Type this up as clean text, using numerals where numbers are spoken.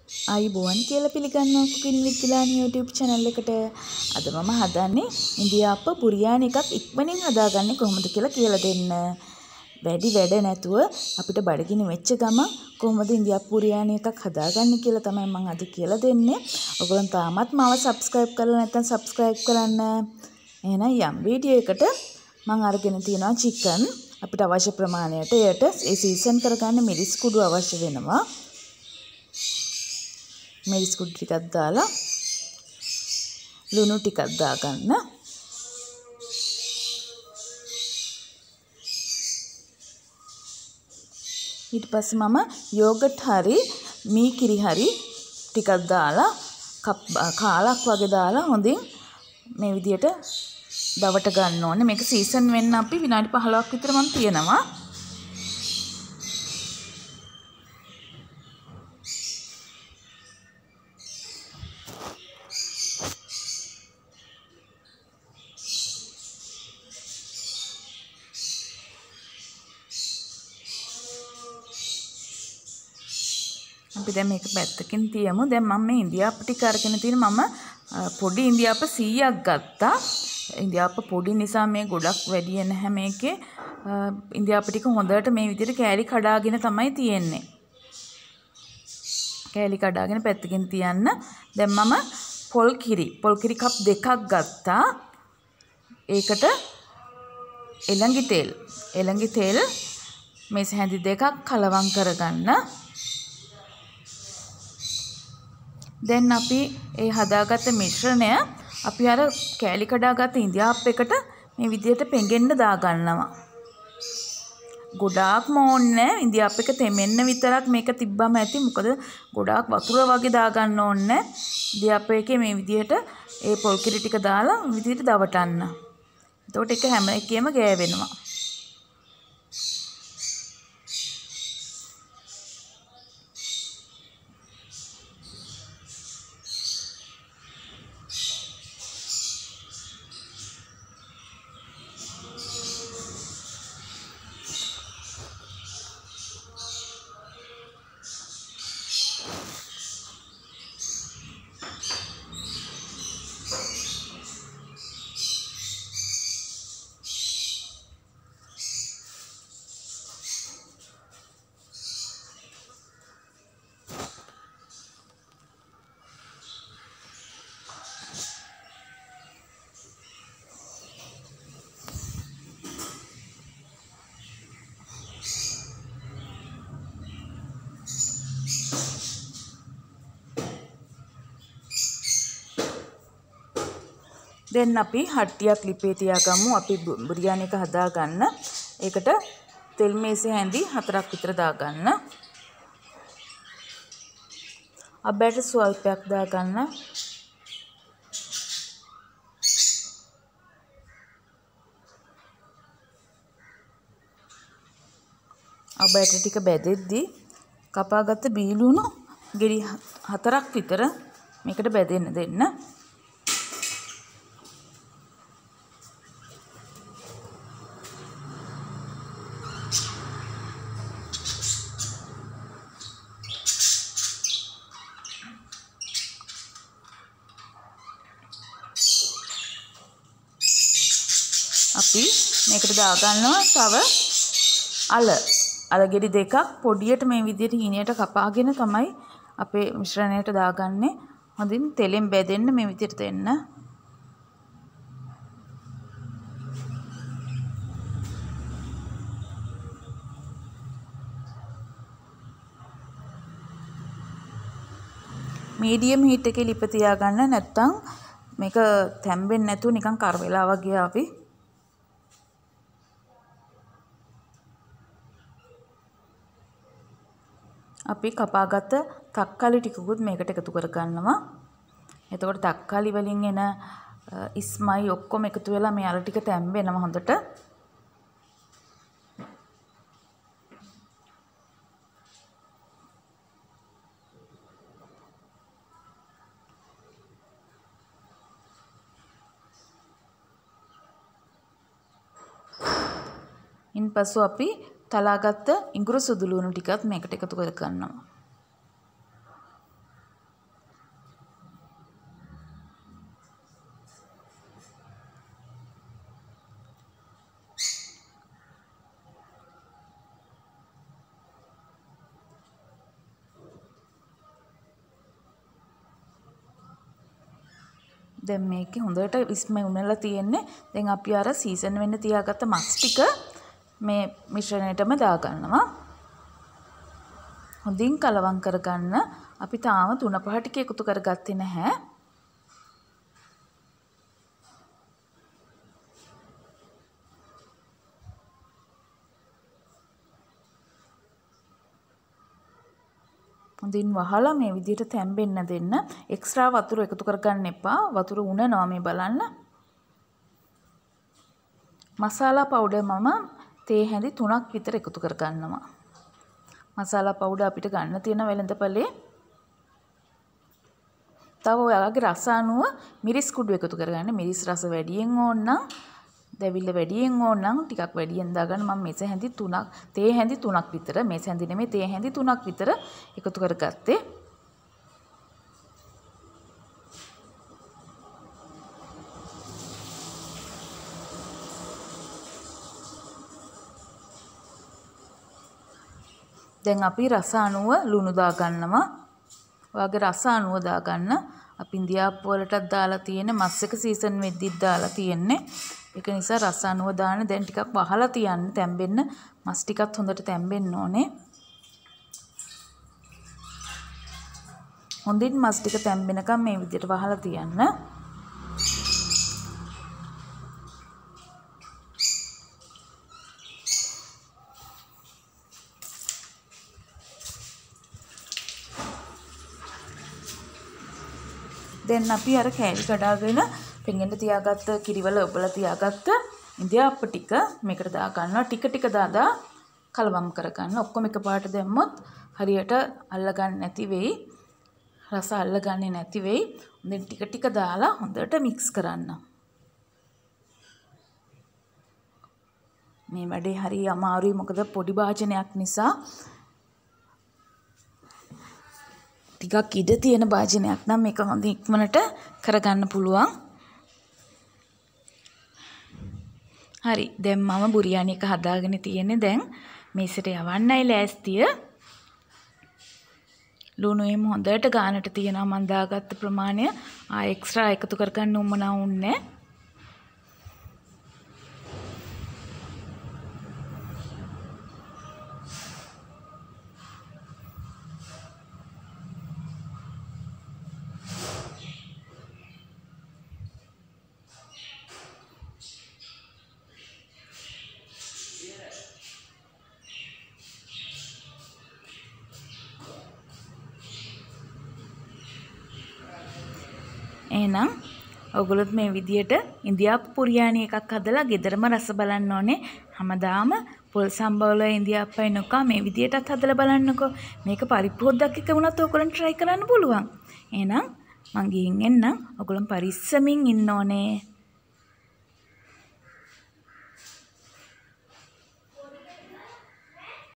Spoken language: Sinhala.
ආයුබෝවන් කියලා පිළිගන්නවා කුකින් විත් විලානි YouTube channel එකට. අද මම හදන්නේ ඉන්දියාප්ප බුරියානි එකක් ඉක්මනින් හදාගන්නේ කොහොමද කියලා දෙන්න. වැඩි වැඩ නැතුව අපිට බඩගිනි වෙච්ච ගමන් කොහොමද ඉන්දියාප්ප බුරියානි එකක් හදාගන්නේ කියලා තමයි මම අද කියලා දෙන්නේ. ඔයගොල්ලන් තාමත් මාව subscribe කරලා නැත්නම් subscribe කරන්න. එහෙනම් යම් වීඩියෝ එකට මම අරගෙන තියෙනවා chicken. අපිට අවශ්‍ය ප්‍රමාණයට එයට ඒ සීසන් කරගන්න මිරිස් කුඩු අවශ්‍ය වෙනවා. මිරිස් කුඩු ටිකක් දාලා ලුණු ටිකක් දාගන්න. ඊට පස්සේ මම යෝගට් හරි මී කිරි හරි ටිකක් දාලා කාලක් වගේ දාලා හොඳින් මේ විදියට දවට ගන්න ඕනේ. මේක සීසන් වෙන්න අපි විනාඩි 15ක් විතර මම තියනවා. අපි දැන් මේක පැත්තකින් තියමු. දැන් මම මේ ඉන්දියාප්ප ටික අරගෙන තියෙන මම පොඩි ඉන්දියාප්ප 100ක් ගත්තා. ඉන්දියාප්ප පොඩි නිසා මේ ගොඩක් වැඩි නැහැ මේකේ. ඉන්දියාප්ප ටික හොඳට මේ විදිහට කෑලි කඩාගෙන තමයි තියෙන්නේ. කෑලි කඩාගෙන පැත්තකින් තියන්න. දැන් මම පොල් කිරි කප් 2ක් ගත්තා. ඒකට එළඟි තෙල් මේස හැඳි 2ක් කලවම් කරගන්න. දැන් අපි ඒ හදාගත්ත මිශ්‍රණය අපි අර කෑලි කඩාගත්ත ඉන්දියාප්ප එකට මේ විදිහට පෙඟෙන්න දාගන්නවා. ගොඩාක්ම ඕනේ ඉන්දියාප්ප එක තෙමෙන්න විතරක් මේක තිබ්බම ඇති. මොකද ගොඩාක් වතුර වගේ දාගන්න ඕනේ. ඉන්දියාප්ප එකේ මේ විදිහට ඒ පොල් කිරි ටික දාලා මේ විදිහට දවටන්න. එතකොට ඒක හැම එකෙම ගෑවෙනවා. දැන් අපි හට්ටියක් ලිපේ තියාගමු. අපි බුරියානි එක හදාගන්න. ඒකට තෙල් මේසේ හැඳි 4ක් විතර දාගන්න. අබෑට ස්වල්පයක් දාගන්න. අබෑට ටික බැදෙද්දී කපාගත්ත බීලුණු ගෙඩි 4ක් විතර මේකට බැදෙන්න දෙන්න. අපි මේකට දාගන්නවා තව අල ගෙඩි 2ක් පොඩියට මේ විදිහට හීනයට කපාගෙන තමයි අපේ මිශ්‍රණයට දාගන්නේ. හොඳින් තෙලෙන් බැදෙන්න මේ විදිහට දෙන්න. මීඩියම් හීට් එකේ ලිප තියාගන්න. නැත්තම් මේක තැම්බෙන්නේ නැතුව නිකන් කර වෙලා වගේ ආවි. අපි කපාගත්ත තක්කාලි ටිකකුත් මේකට එකතු කරගන්නවා. එතකොට තක්කාලි වලින් එන ඉස්මයි ඔක්කොම එකතු වෙලා මේ අර ටික තැම්බෙනවා හොඳට. ඉන්පසු අපි තලාගත්ත ඉඟුරු සුදු ලුණු ටිකත් මේකට එකතු කර ගන්නවා. දැන් මේකේ හොඳට ඉස්මෙ උනලා තියෙන්නේ. දැන් අපි අර සීසන් වෙන්න තියාගත්ත මස් ටික මේ මිශ්‍රණයටම දාගන්නවා. හොඳින් කලවම් කරගන්න. අපි තාම තුන පහ ටික එකතු කරගත්තේ නැහැ. හොඳින් වහලා මේ විදිහට තැම්බෙන්න දෙන්න. එක්ස්ට්‍රා වතුර එකතු කරගන්න එපා. වතුර උනනවා මේ බලන්න. මසාලා පවුඩර් මම තේ හැඳි 3ක් විතර එකතු කරගන්නවා. මසාලා පවුඩර් අපිට ගන්න තියෙන වෙළඳපොලේ. තව ඔයාලගේ රස අනුව මිරිස් කුඩු එකතු කරගන්න. මිරිස් රස වැඩියෙන් ඕන නම් දැවිල්ල වැඩියෙන් ඕන නම් ටිකක් වැඩියෙන් දාගන්න. මම මේස හැඳි 3ක් තේ හැඳි 3ක් විතර මේස හැඳි නෙමෙයි තේ හැඳි 3ක් විතර එකතු කරගත්තේ. දැන් අපි රස අනුව ලුණු දාගන්නවා. ඔයාගේ රස අනුව දාගන්න. අපි ඉන්දියාප්පු වලටත් දාලා තියෙන මස් එක සීසන් වෙද්දිත් දාලා තියෙන්නේ. ඒක නිසා රස අනුව දාන්න. දැන් ටිකක් වහලා තියන්න තැම්බෙන්න. මස් ටිකත් හොඳට තැම්බෙන්න ඕනේ. හොඳින් මස් ටික තැම්බෙනකම් මේ විදිහට වහලා තියන්න. දැන් අපි අර කෑලි කඩාගෙන පෙඟෙන්න තියාගත්ත කිරිවල ඔබලා තියාගත්ත ඉන්දියාප්ප ටික මේකට දා ගන්නවා. ටික ටික දාලා කලවම් කරගන්න. ඔක්කොම එකපාරට දැම්මොත් හරියට අල්ලගන්න නැති වෙයි. රස අල්ලගන්නේ නැති වෙයි. හොඳින් ටික ටික දාලා හොඳට මික්ස් කරන්න. මේ වැඩේ හරි අමාරුයි. මොකද පොඩි භාජනයක් නිසා ටිකක් ඉඩ තියෙන භාජනයක් නම් මේක හොඳ ඉක්මනට කරගන්න පුළුවන්. හරි. දැන් මම බුරියානි එක හදාගෙන තියෙන්නේ. දැන් මේසෙට යවන්නයි ලෑස්තිය. ලුණු එම් හොඳට ගානට තියෙනවා මම දාගත්ත ප්‍රමාණය. එක්ස්ට්‍රා එකතු කරගන්න උවමනා වුන්නේ. එහෙනම් ඔයගොල්ලොත් මේ විදියට ඉන්දියාප්පු බුරියානි එකක් හදලා ගෙදරම රස බලන්න ඕනේ. හැමදාම පොල් සම්බවල ඉන්දියාප්පයි නොකා මේ විදියටත් හදලා බලන්නකෝ. මේක පරිප්පු හොද්දක් එක වුණත් ඔයගොල්ලන් try කරන්න පුළුවන්. එහෙනම් මං ගිහින් එන්නම්. ඔයගොල්ලන් පරිස්සමින් ඉන්න ඕනේ.